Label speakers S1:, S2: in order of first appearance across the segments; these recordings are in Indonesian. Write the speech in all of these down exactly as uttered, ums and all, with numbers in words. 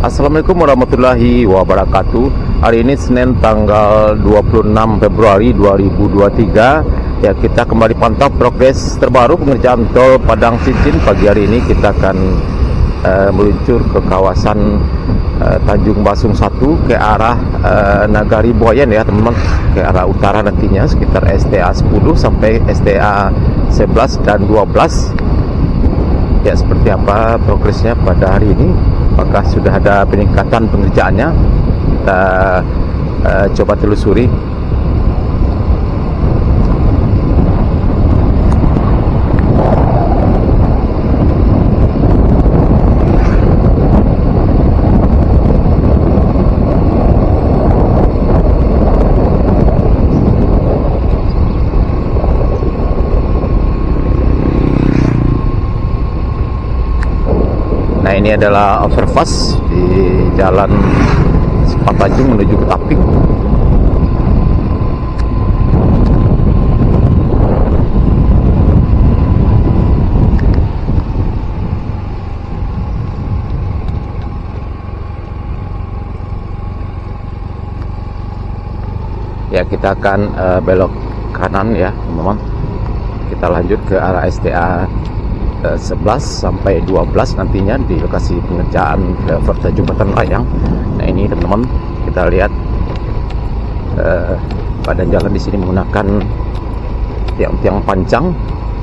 S1: Assalamualaikum warahmatullahi wabarakatuh. Hari ini Senin tanggal dua puluh enam Februari dua ribu dua puluh tiga. Ya, kita kembali pantau progres terbaru pengerjaan tol Padang Cincin. Pagi hari ini kita akan uh, meluncur ke kawasan uh, Tanjung Basung satu ke arah uh, Nagari Buayan ya teman-teman, ke arah utara nantinya sekitar S T A sepuluh sampai S T A sebelas dan dua belas. Ya, seperti apa progresnya pada hari ini? Apakah sudah ada peningkatan pengerjaannya? Kita uh, coba telusuri. Nah, ini adalah overpass di jalan Sepatajung menuju ke Tapik. Ya, kita akan uh, belok kanan ya teman-teman. Kita lanjut ke arah S T A sebelas sampai dua belas nantinya di lokasi pengerjaan flyover Jembatan Layang. Nah, ini teman-teman, kita lihat eh, badan jalan di sini menggunakan tiang-tiang panjang.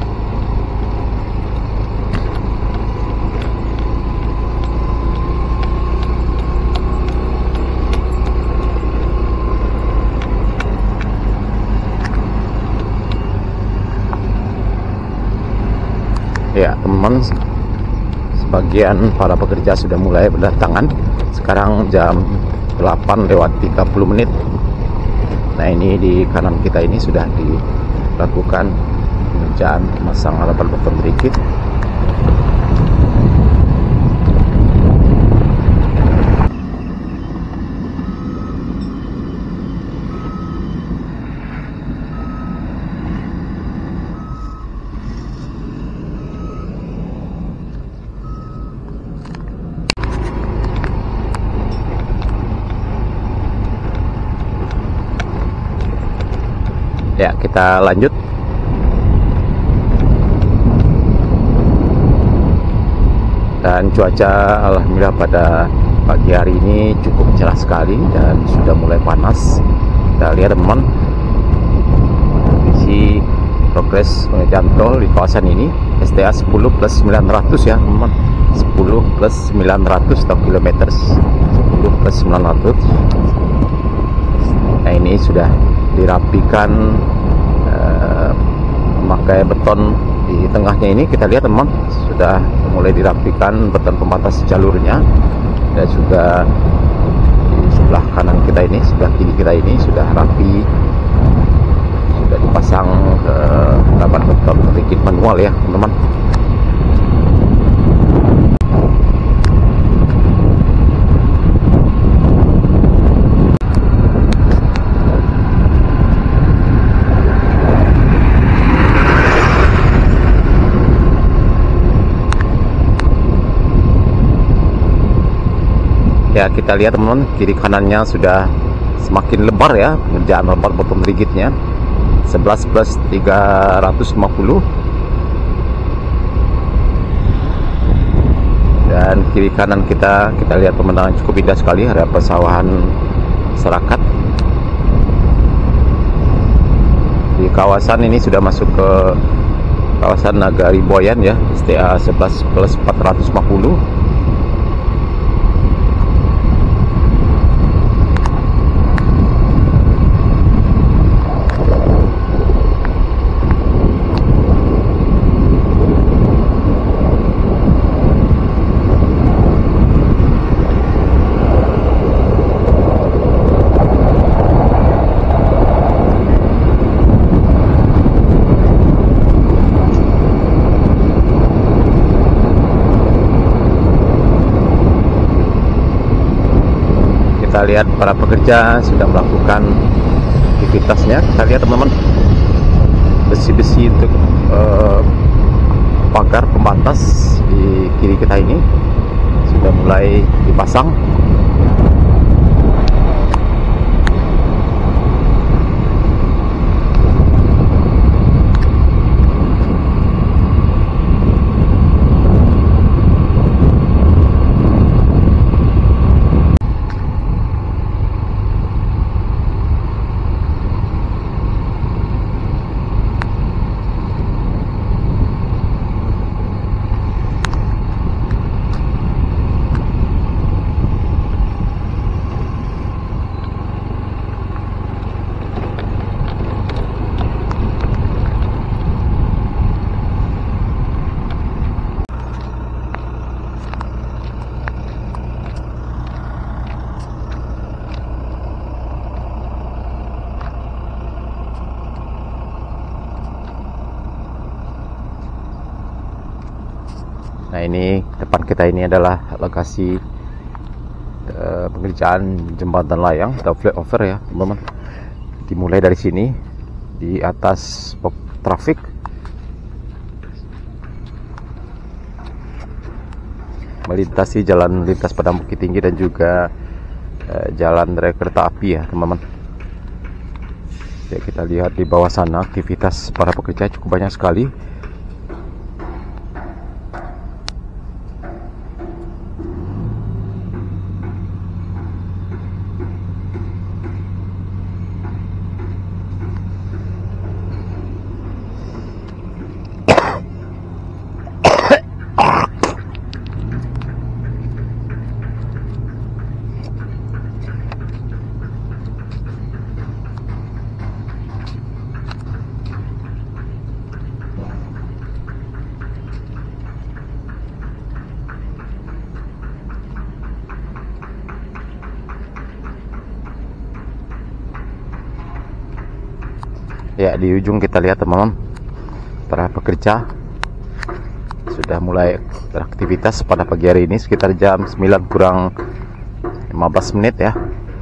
S1: Ya teman, sebagian para pekerja sudah mulai berdatangan. Sekarang jam delapan lewat tiga puluh menit. Nah, ini di kanan kita ini sudah dilakukan pengerjaan memasang alat beton rigid. Ya, kita lanjut. Dan cuaca alhamdulillah pada pagi hari ini cukup cerah sekali dan sudah mulai panas. Kita lihat teman, kondisi progres pengerjaan tol di kawasan ini S T A sepuluh plus sembilan ratus ya teman, sepuluh plus sembilan ratus atau kilometer, sepuluh plus sembilan ratus. Nah, ini sudah dirapikan uh, memakai beton di tengahnya ini. Kita lihat teman, sudah mulai dirapikan beton pembatas jalurnya, dan juga di sebelah kanan kita ini, sebelah kiri kita ini sudah rapi, sudah dipasang uh, lapan beton rigid manual ya teman-teman. Ya, kita lihat teman-teman, kiri kanannya sudah semakin lebar ya pengerjaan lebar beton rigidnya, sebelas plus tiga ratus lima puluh. Dan kiri kanan kita kita lihat pemandangan cukup indah sekali, ada persawahan masyarakat. Di kawasan ini sudah masuk ke kawasan Nagari Buayan ya, S T A sebelas plus empat ratus lima puluh. Kita lihat para pekerja sudah melakukan aktivitasnya. Kita lihat teman-teman, besi-besi untuk uh, pagar pembatas di kiri kita ini sudah mulai dipasang. Nah, ini depan kita ini adalah lokasi uh, pengerjaan jembatan layang atau flyover ya teman-teman. Dimulai dari sini di atas box traffic melintasi jalan lintas Padang Bukit Tinggi dan juga uh, jalan rel kereta api ya teman-teman. Ya, kita lihat di bawah sana aktivitas para pekerja cukup banyak sekali. Ya, di ujung kita lihat teman-teman, para pekerja sudah mulai beraktivitas pada pagi hari ini sekitar jam sembilan kurang lima belas menit ya.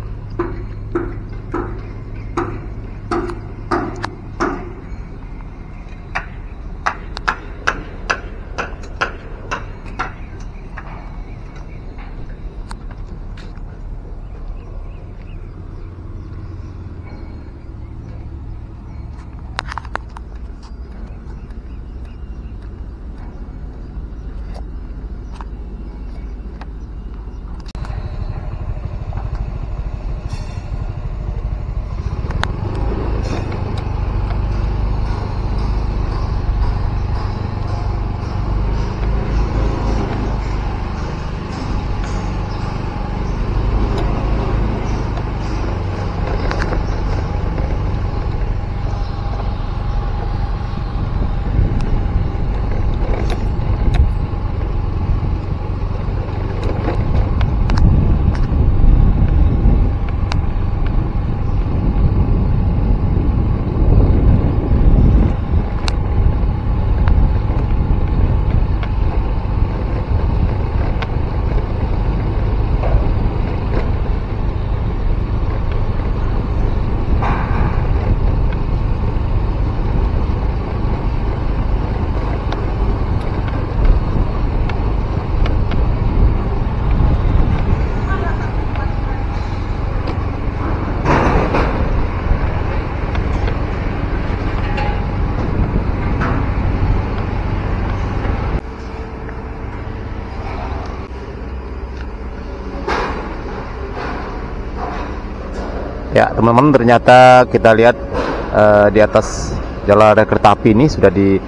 S1: Ya teman-teman, ternyata kita lihat uh, di atas jalan rel kereta api ini sudah di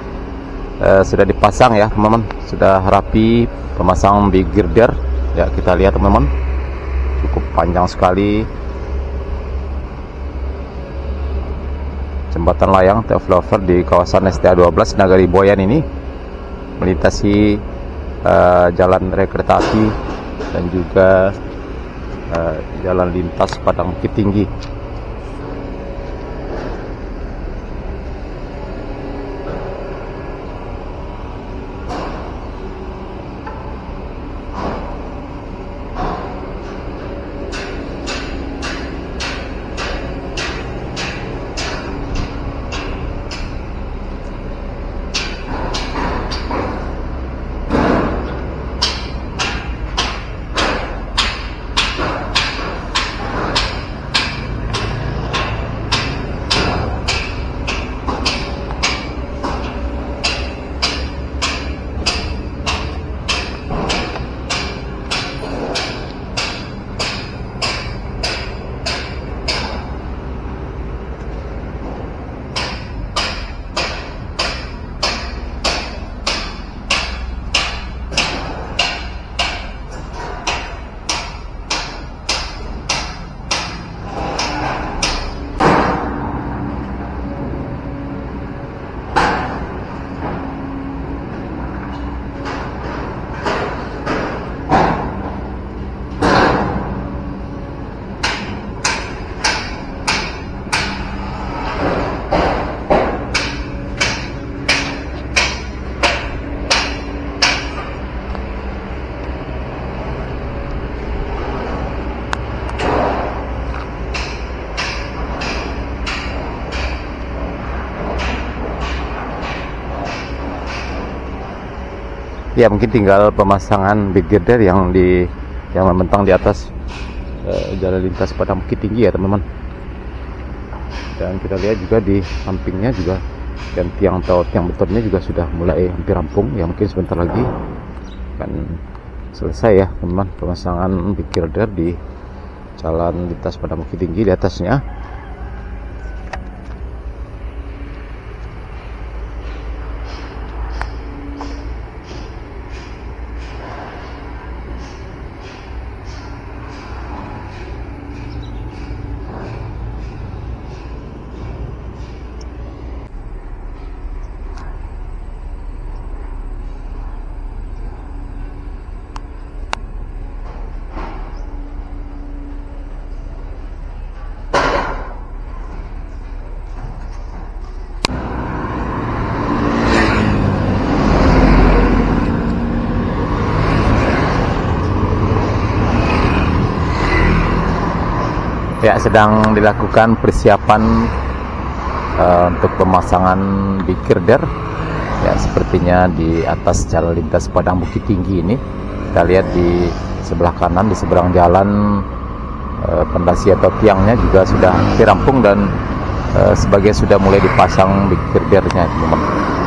S1: uh, sudah dipasang ya teman-teman, sudah rapi pemasang big girder ya. Kita lihat teman-teman, cukup panjang sekali jembatan layang atau flyover di kawasan S T A dua belas Nagari Boyan ini, melintasi uh, jalan rel kereta api dan juga Uh, jalan lintas Padang Bukit Tinggi. Ya mungkin tinggal pemasangan big girder yang di yang membentang di atas uh, jalan lintas Padang Bukit Tinggi ya teman-teman. Dan kita lihat juga di sampingnya juga, dan tiang atau tiang betonnya juga sudah mulai hampir rampung ya, mungkin sebentar lagi akan selesai ya teman-teman pemasangan big girder di jalan lintas Padang Bukit Tinggi di atasnya. Ya, sedang dilakukan persiapan uh, untuk pemasangan big girder ya, sepertinya di atas jalan lintas Padang Bukit Tinggi ini. Kita lihat di sebelah kanan, di seberang jalan, uh, pondasi atau tiangnya juga sudah hampir rampung, dan uh, sebagian sudah mulai dipasang big girdernya teman-teman.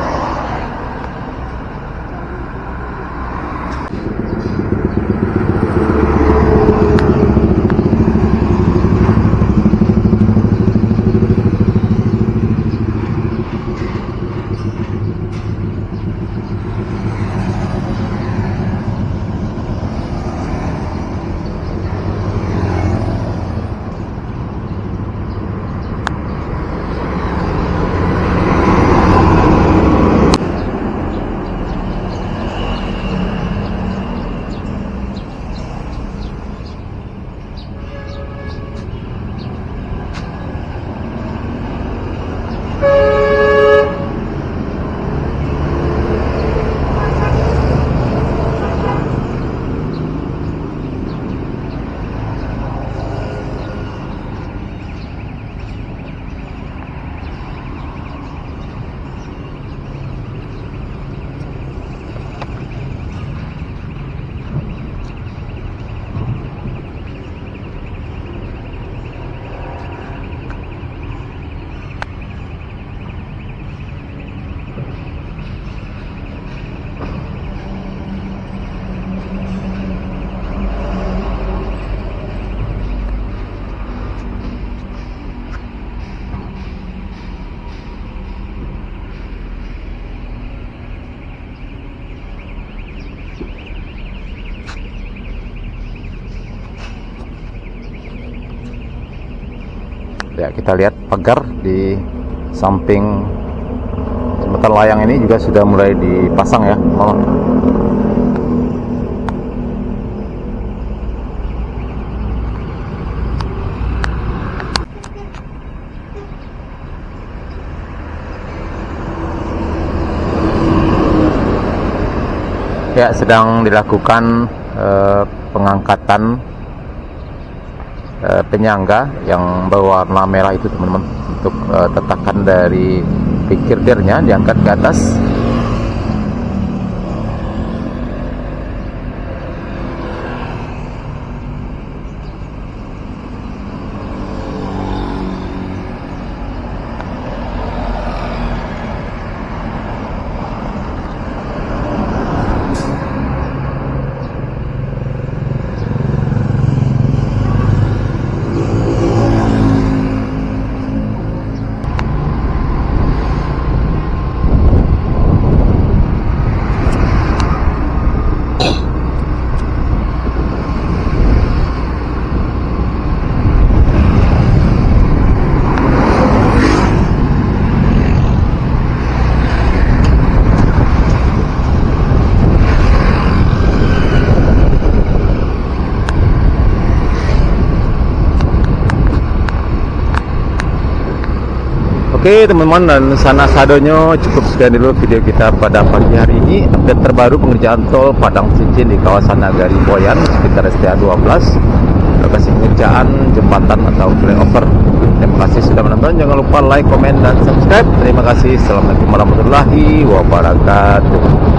S1: Ya, kita lihat pagar di samping jembatan layang ini juga sudah mulai dipasang ya. Oh. Ya, sedang dilakukan eh, pengangkatan penyangga yang berwarna merah itu teman-teman, untuk uh, tetakan dari big girdernya diangkat ke atas. Oke teman-teman, dan sana sadonya cukup sekian dulu video kita pada pagi hari ini. Update terbaru pengerjaan tol Padang Cincin di kawasan Nagari Boyan sekitar S T A dua belas, lokasi pengerjaan jembatan atau flyover. Terima kasih sudah menonton, jangan lupa like, komen, dan subscribe. Terima kasih. Assalamualaikum warahmatullahi wabarakatuh.